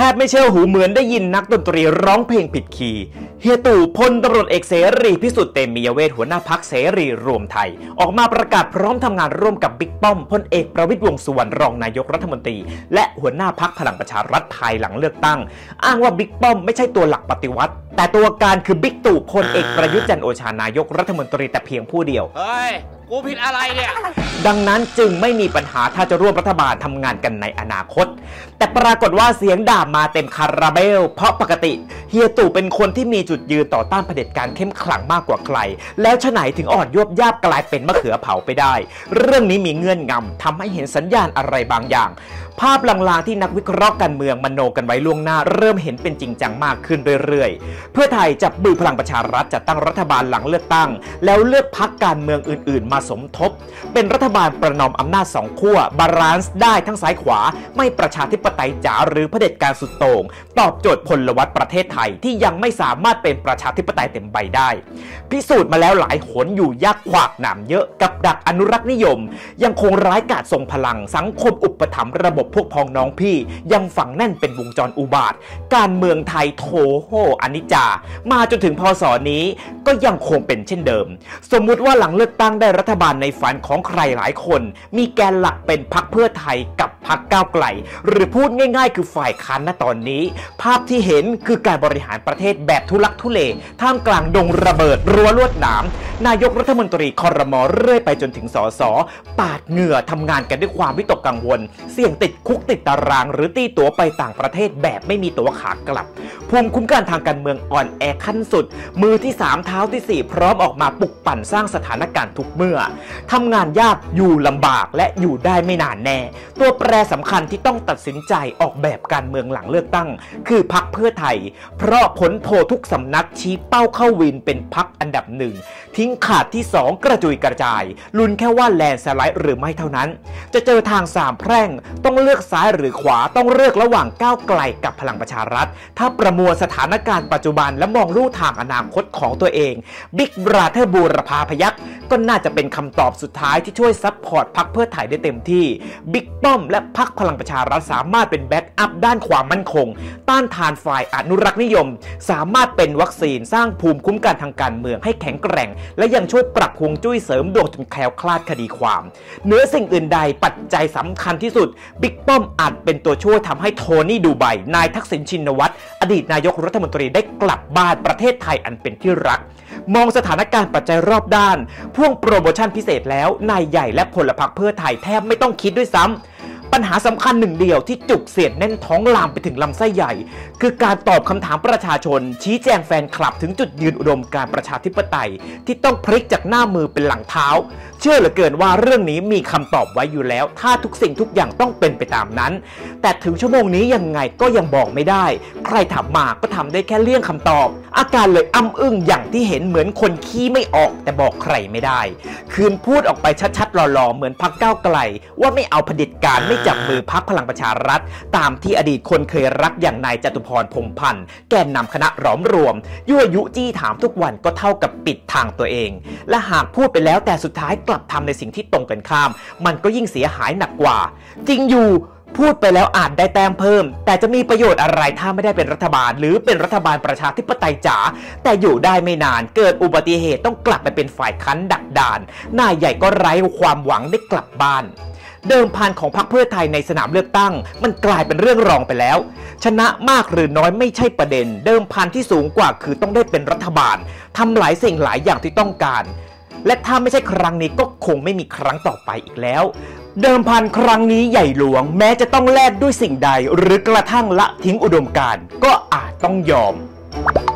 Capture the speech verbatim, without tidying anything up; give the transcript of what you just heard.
บไม่เชื่อหูเหมือนได้ยินนักดนตรีร้องเพลงผิดคีย์เฮียตู่พลตำรวจเอกเสรีพิสุทธิ์เตมียเวทหัวหน้าพรรคเสรีรวมไทยออกมาประกาศพร้อมทำงานร่วมกับบิ๊กป้อมพลเอกประวิตรวงษ์สุวรรณรองนายกรัฐมนตรีและหัวหน้าพรรคพลังประชารัฐภายหลังเลือกตั้งอ้างว่าบิ๊กป้อมไม่ใช่ตัวหลักปฏิวัติแต่ตัวการคือบิ๊กตู่พลเอกประยุทธ์จันทร์โอชานายกรัฐมนตรีแต่เพียงผู้เดียวเฮ้ยกูผิดอะไรเนี่ยดังนั้นจึงไม่มีปัญหาถ้าจะร่วมรัฐบาลทำงานกันในอนาคตแต่ปรากฏว่าเสียงด่ามาเต็มคาราเบลเพราะปกติเฮียตู่เป็นคนที่มีจุดยืนต่อต้านเผด็จการเข้มขลังมากกว่าใครแล้วฉะไหนถึงอ่อนยวบยาบกลายเป็นมะเขือเผาไปได้เรื่องนี้มีเงื่อนงำทำให้เห็นสัญญาณอะไรบางอย่างภาพลางๆที่นักวิเคราะห์การเมืองมโนกันไว้ล่วงหน้าเริ่มเห็นเป็นจริงจังมากขึ้นเรื่อยๆเพื่อไทยจับมือพลังประชารัฐจัดตั้งรัฐบาลหลังเลือกตั้งแล้วเลือกพรรคการเมืองอื่นๆมาสมทบเป็นรัฐบาลประนอมอำนาจสองขั้วบาลานซ์ได้ทั้งซ้ายขวาไม่ประชาธิปไตยจ๋าหรือเผด็จการสุดโต่งตอบโจทย์พลวัตประเทศไทยที่ยังไม่สามารถเป็นประชาธิปไตยเต็มใบได้พิสูจน์มาแล้วหลายหนอยู่ยากขวากหนามเยอะกับดักอนุรักษ์นิยมยังคงร้ายกาจทรงพลังสังคมอุปถัมภ์ระบบพวกพ้องน้องพี่ยังฝังแน่นเป็นวงจรอุบาทการเมืองไทยโถโหอนิจจามาจนถึงพศนี้ก็ยังคงเป็นเช่นเดิมสมมุติว่าหลังเลือกตั้งได้รัฐบาลในฝันของใครหลายคนมีแกนหลักเป็นพรรคเพื่อไทยกับพรรคก้าวไกลหรือพูดง่ายๆคือฝ่ายค้านณตอนนี้ภาพที่เห็นคือการบริหารประเทศแบบทุลักทุเลท่ามกลางดงระเบิดรั้วลวดหนามนายกรัฐมนตรีครม.เรื่อยไปจนถึงสสปาดเหงื่อทำงานกันด้วยความวิตกกังวลเสี่ยงติดคุกติดตารางหรือตีตั๋วไปต่างประเทศแบบไม่มีตั๋วขากลับภูมิคุ้มกันทางการเมืองอ่อนแอขั้นสุดมือที่สามเท้าที่สี่พร้อมออกมาปลุกปั่นสร้างสถานการณ์ทุกเมื่อทำงานยากอยู่ลำบากและอยู่ได้ไม่นานแน่ตัวแปรสำคัญที่ต้องตัดสินใจออกแบบการเมืองหลังเลือกตั้งคือพรรคเพื่อไทยเพราะผลโพลทุกสำนักชี้เป้าเข้าวินเป็นพรรคอันดับหนึ่งทิ้งขาดที่สองกระจุยกระจายลุ้นแค่ว่าแลนด์สไลด์หรือไม่เท่านั้นจะเจอทางสามแพร่งต้องเลือกซ้ายหรือขวาต้องเลือกระหว่างก้าวไกลกับพลังประชารัฐถ้าประมวลสถานการณ์ปัจจุบันและมองลู่ทางอนาคตของตัวเองบิ๊กบราเธอร์บูรพาพยัคฆ์ก็น่าจะเป็นคำตอบสุดท้ายที่ช่วยซัพพอร์ตพรรคเพื่อไทยได้เต็มที่บิ๊กป้อมและพรรคพลังประชารัฐสามารถเป็นแบ็กอัพด้านความมั่นคงต้านทานฝ่ายอนุรักษ์นิยมสามารถเป็นวัคซีนสร้างภูมิคุ้มกันทางการเมืองให้แข็งแกร่งและยังช่วยปรับฮวงจุ้ยเสริมดวงจนแคล้วคลาดคดีความเหนือสิ่งอื่นใดปัจจัยสำคัญที่สุดบิ๊กป้อมอาจเป็นตัวช่วยทำให้โทนี่ดูไบนายทักษิณชินวัตรอดีตนายกรัฐมนตรีได้กลับบ้านประเทศไทยอันเป็นที่รักมองสถานการณ์ปัจจัยรอบด้านพ่วงโปรโมชั่นพิเศษแล้วนายใหญ่และพลพรรคเพื่อไทยแทบไม่ต้องคิดด้วยซ้ำปัญหาสำคัญหนึ่งเดียวที่จุกเสียดแน่นท้องลามไปถึงลำไส้ใหญ่คือการตอบคำถามประชาชนชี้แจงแฟนคลับถึงจุดยืนอุดมการประชาธิปไตยที่ต้องพลิกจากหน้ามือเป็นหลังเท้าเชื่อเหลือเกินว่าเรื่องนี้มีคำตอบไว้อยู่แล้วถ้าทุกสิ่งทุกอย่างต้องเป็นไปตามนั้นแต่ถึงชั่วโมงนี้ยังไงก็ยังบอกไม่ได้ใครถามมาก็ทำได้แค่เลี่ยงคำตอบอาการเลยอ้ำอึ้งอย่างที่เห็นเหมือนคนขี้ไม่ออกแต่บอกใครไม่ได้คืนพูดออกไปชัดๆหล่อๆเหมือนพรรคก้าวไกลว่าไม่เอาเผด็จการไม่จับมือพรรคพลังประชารัฐตามที่อดีตคนเคยรักอย่างนายจตุพรพรหมพันธ์แกนนำคณะหลอมรวมยั่วยุจี้ถามทุกวันก็เท่ากับปิดทางตัวเองและหากพูดไปแล้วแต่สุดท้ายกลับทำในสิ่งที่ตรงกันข้ามมันก็ยิ่งเสียหายหนักกว่าจริงอยู่พูดไปแล้วอาจได้แต้มเพิ่มแต่จะมีประโยชน์อะไรถ้าไม่ได้เป็นรัฐบาลหรือเป็นรัฐบาลประชาธิปไตยจ๋าแต่อยู่ได้ไม่นานเกิดอุบัติเหตุต้องกลับไปเป็นฝ่ายค้านดักดานนายใหญ่ก็ไร้ความหวังได้กลับบ้านเดิมพันของพรรคเพื่อไทยในสนามเลือกตั้งมันกลายเป็นเรื่องรองไปแล้วชนะมากหรือน้อยไม่ใช่ประเด็นเดิมพันที่สูงกว่าคือต้องได้เป็นรัฐบาลทำหลายสิ่งหลายอย่างที่ต้องการและถ้าไม่ใช่ครั้งนี้ก็คงไม่มีครั้งต่อไปอีกแล้วเดิมพันครั้งนี้ใหญ่หลวงแม้จะต้องแลกด้วยสิ่งใดหรือกระทั่งละทิ้งอุดมการณ์ก็อาจต้องยอม